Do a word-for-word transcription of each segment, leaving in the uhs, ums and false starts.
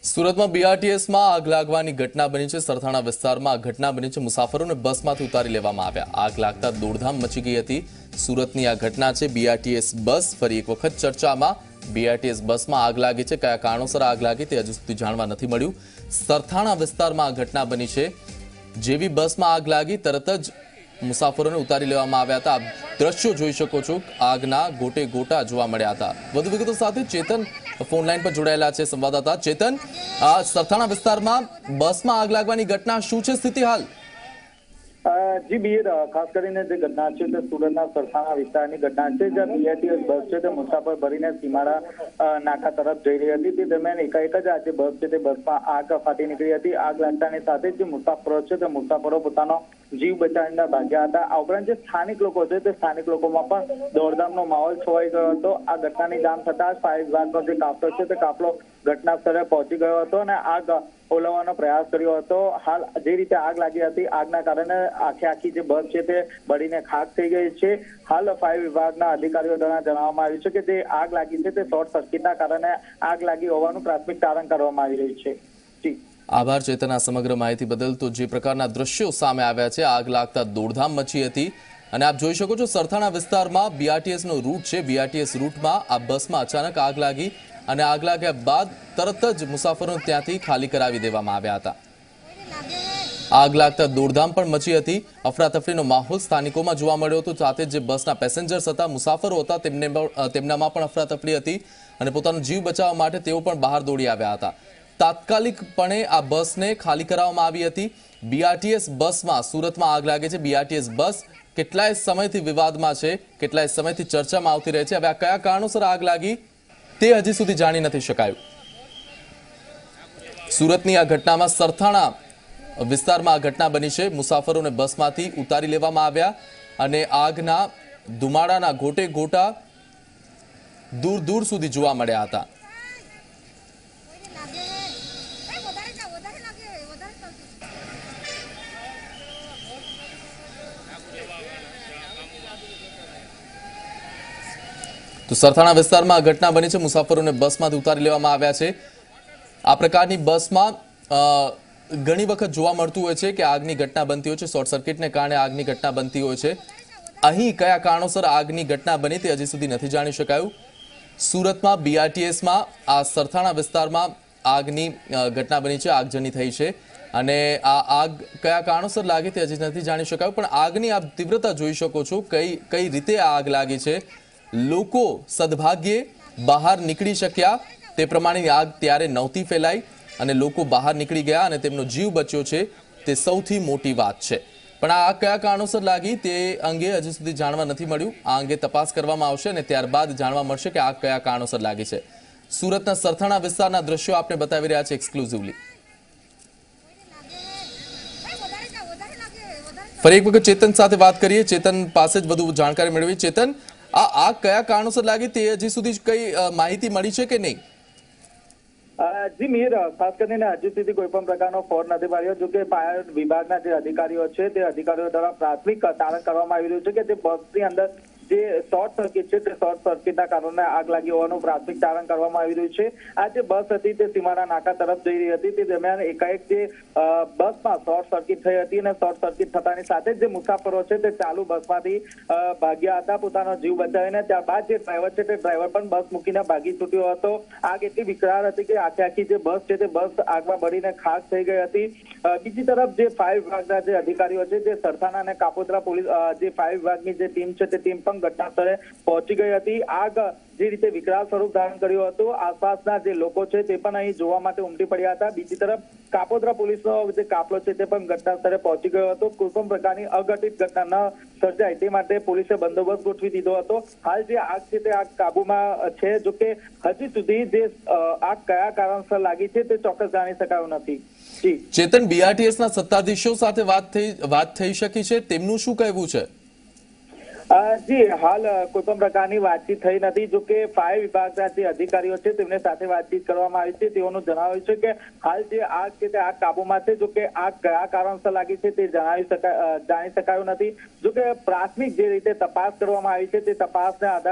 સુરતમાં બીઆરટીએસમાં આગ લાગવાની ઘટના બની છે। સરથાણા વિસ્તારમાં આ ઘટના બની છે। મુસાફરોને બસમાંથી ઉતારી લેવામાં આવ્યા। આગ લાગતા દોડધામ મચી ગઈ હતી। સુરતની આ ઘટના છે। બીઆરટીએસ બસ ફરી એક વખત ચર્ચામાં। બીઆરટીએસ બસમાં આગ લાગી છે। કયા કારણોસર આગ લાગી તે હજુ સુધી જાણવા નથી મળ્યું। સરથાણા વિસ્તારમાં આ ઘટના બની છે। જેવી બસમાં આગ લાગી તરત જ મુસાફરોને ઉતારી લેવામાં આવ્યા હતા। આપ દ્રશ્યો જોઈ શકો છો। આગના ગોટે ગોટા જોવા મળ્યા હતા। વધુ વિગતો સાથે ચેતન ફોન લાઈન પર જોડાયેલા છે સંવાદદાતા। ચેતન, આ સરથાણા વિસ્તારમાં બસમાં આગ લાગવાની ઘટના શું છે સ્થિતિ હાલ? જી બીર, ખાસ કરીને જે ઘટના છે તે સુરતના સરથાણા વિસ્તારની ઘટના છે, જ્યાં બીઆરટીએસ બસ છે તે મુસાફર ભરીને સીમાડા નાકા તરફ જઈ રહી હતી। તે દરમિયાન એકાએક જ આ જે બસ છે તે બસમાં આગ ફાટી નીકળી હતી। આગ લાગતાની સાથે જ જે મુસાફરો છે તે મુસાફરો પોતાનો જીવ બચાવીને ભાગ્યા હતા। આ ઉપરાંત જે સ્થાનિક લોકો છે તે સ્થાનિક લોકોમાં પણ દોડધામનો માહોલ છવાઈ ગયો હતો। આ ઘટનાની જાણ થતાં ફાયર વિભાગનો જે કાફલો છે તે કાફલો ઘટના સ્થળે પહોંચી ગયો હતો અને આગ ઓલવવાનો પ્રયાસ કર્યો હતો। હાલ જે રીતે આગ લાગી હતી, આગના કારણે આખી આખી જે બસ છે તે બળીને ખાક થઈ ગઈ છે। હાલ ફાયર વિભાગના અધિકારીઓ દ્વારા જણાવવામાં આવ્યું છે કે જે આગ લાગી છે તે શોર્ટ સર્કિટના કારણે આગ લાગી હોવાનું પ્રાથમિક તારણ કરવામાં આવી રહ્યું છે। જી આભાર ચેતન, આ સમગ્ર માહિતી બદલ। તો જે પ્રકારના દ્રશ્યો સામે આવ્યા છે, આગ લાગતા દોડધામ મચી હતી અને આપ જોઈ શકો છો સરથાણા વિસ્તારમાં બીઆરટીએસ નો રૂટ છે। બીઆરટીએસ રૂટમાં આ બસમાં અચાનક આગ લાગી અને આગ લાગ્યા બાદ તરત જ મુસાફરોને ત્યાંથી ખાલી કરાવી દેવામાં આવ્યા હતા। આગ લાગતા દોડધામ પણ મચી હતી। અફરાતફરીનો માહોલ સ્થાનિકોમાં જોવા મળ્યો હતો। સાથે જે બસના પેસેન્જર્સ હતા, મુસાફરો હતા, તેમને તેમનામાં પણ અફરાતફરી હતી અને પોતાનો જીવ બચાવવા માટે તેઓ પણ બહાર દોડી આવ્યા હતા। તાત્કાલિકપણે આ બસને ખાલી કરાવવામાં આવી હતી। બીઆરટીએસ બસમાં સુરતમાં આગ લાગે છે। બીઆરટીએસ બસ કેટલાય સમયથી વિવાદમાં છે, કેટલાય સમયથી ચર્ચામાં આવતી રહે છે। હવે આ કયા કારણોસર આગ લાગી તે હજી સુધી જાણી નથી શકાયું। સુરતની આ ઘટનામાં સરથાણા વિસ્તારમાં આ ઘટના બની છે। મુસાફરોને બસમાંથી ઉતારી લેવામાં આવ્યા અને આગના ધુમાડાના ગોટે ગોટા દૂર દૂર સુધી જોવા મળ્યા હતા। તો સરથાણા વિસ્તારમાં આ ઘટના બની છે। મુસાફરોને બસમાંથી ઉતારી લેવામાં આવ્યા છે। આ પ્રકારની બસમાં ઘણી વખત જોવા મળતું હોય છે કે આગની ઘટના બનતી હોય છે, શોર્ટ સર્કિટને કારણે આગની ઘટના બનતી હોય છે। અહીં કયા કારણોસર આગની ઘટના બની તે હજી સુધી નથી જાણી શકાયું। સુરતમાં બીઆરટીએસમાં આ સરથાણા વિસ્તારમાં આગની ઘટના બની છે, આગજની થઈ છે અને આ આગ કયા કારણોસર લાગી તે હજી નથી જાણી શકાયું। પણ આગની આપ તીવ્રતા જોઈ શકો છો, કઈ કઈ રીતે આ આગ લાગી છે। લોકો સદભાગ્યે બહાર નીકળી શક્યા, તે પ્રમાણેની આગ ત્યારે નહોતી ફેલાઈ અને લોકો બહાર નીકળી ગયા અને તેમનો જીવ બચ્યો છે, તે સૌથી મોટી વાત છે। પણ આ આગ કયા કારણોસર લાગી તે અંગે હજી સુધી જાણવા નથી મળ્યું। આ અંગે તપાસ કરવામાં આવશે અને ત્યારબાદ જાણવા મળશે કે આગ કયા કારણોસર લાગી છે। સુરતના સરથાણા વિસ્તારના દ્રશ્યો આપને બતાવી રહ્યા છે એક્સક્લુઝિવલી। ફરી એક વખત ચેતન સાથે વાત કરીએ, ચેતન પાસે જ વધુ જાણકારી મેળવી। ચેતન, આ આગ કયા કારણોસર લાગી તે હજી સુધી કઈ માહિતી મળી છે કે નહીં? જી મીર, ખાસ કરીને હજુ સુધી કોઈ પણ પ્રકારનો ફોન નથી મળ્યો। જો કે ફાયર વિભાગના જે અધિકારીઓ છે તે અધિકારીઓ દ્વારા પ્રાથમિક તારણ કરવામાં આવી રહ્યું છે કે જે બસની અંદર જે શોર્ટ સર્કિટ છે તે શોર્ટ સર્કિટના કારણે આગ લાગી હોવાનું પ્રાથમિક તારણ કરવામાં આવી રહ્યું છે। આ જે બસ હતી તે સીમાડા નાકા તરફ જઈ રહી હતી, તે દરમિયાન એકાએક જે બસમાં શોર્ટ સર્કિટ થઈ હતી અને શોર્ટ સર્કિટ થતાની સાથે જ જે મુસાફરો છે તે ચાલુ બસમાંથી ભાગ્યા હતા પોતાનો જીવ બચાવીને। ત્યારબાદ જે ડ્રાઈવર છે તે ડ્રાઈવર પણ બસ મૂકીને ભાગી છૂટ્યો હતો। આગ એટલી વિકરાળ હતી કે આખી આખી જે બસ છે તે બસ આગમાં બળીને ખાક થઈ ગઈ હતી। બીજી તરફ જે ફાયર વિભાગના જે અધિકારીઓ છે તે સરથાણા અને કાપોદ્રા પોલીસ જે ફાયર વિભાગની જે ટીમ છે તે ટીમ પણ ઘટના સ્થળે પહોંચી ગઈ હતી। આગ જે રીતે વિકરાળ સ્વરૂપ ધારણ કર્યું હતું, આસપાસના જે લોકો છે તે પણ અહીં જોવા માટે ઉમટી પડ્યા હતા। બીજી તરફ કાપોદ્રા પોલીસનો જે કાફલો છે તે પણ ઘટના સ્થળે પહોંચી ગયો હતો। કોઈ પણ પ્રકારની અઘટિત ઘટના ન સર્જાય તે માટે પોલીસે બંદોબસ્ત ગોઠવી દીધો હતો। હાલ જે આગ છે તે આગ કાબુમાં છે। જો કે હજી સુધી જે આગ કયા કારણસર લાગી છે તે ચોક્કસ જાણી શકાયું નથી। જી ચેતન, બીઆરટીએસ ના સત્તાધીશો સાથે વાત થઈ વાત થઈ શકી છે, તેમનું શું કહેવું છે? જી હાલ કોઈ પણ પ્રકારની વાતચીત થઈ નથી। જો કે ફાયર વિભાગના જે અધિકારીઓ છે તેમની સાથે વાતચીત કરવામાં આવી છે। તેઓનું જણાવ્યું છે કે હાલ જે આગ છે તે આગ કાબુમાં છે। જો કે આગ કયા કારણસર લાગી છે તે જણાવી શકાય જાણી શકાયું નથી। જો કે પ્રાથમિક જે રીતે તપાસ કરવામાં આવી છે તે તપાસના આધારે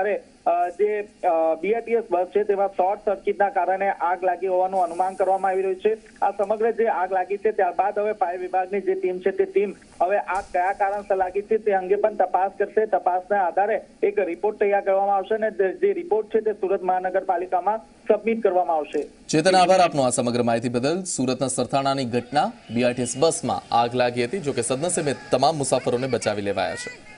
અ, જે બીઆરટીએસ બસ છે તેમાં શોર્ટ સર્કિટના કારણે આગ લાગી હોવાનું અનુમાન કરવામાં આવી રહ્યું છે. આ સમગ્ર જે આગ લાગી છે ત્યારબાદ હવે ફાયર વિભાગની જે ટીમ છે તે ટીમ હવે આગ કયા કારણસર લાગી છે તે અંગે પણ તપાસ કરશે. તપાસના આધારે એક રિપોર્ટ તૈયાર કરવામાં આવશે અને જે રિપોર્ટ છે તે સુરત મહાનગરપાલિકામાં સબમિટ કરવામાં આવશે. ચેતન, આભાર આપનો આ સમગ્ર માહિતી બદલ. સુરતના સરથાણાની ઘટના, બીઆરટીએસ બસમાં આગ લાગી હતી, જો કે સદનસીબે તમામ મુસાફરોને બચાવી લેવાયા છે.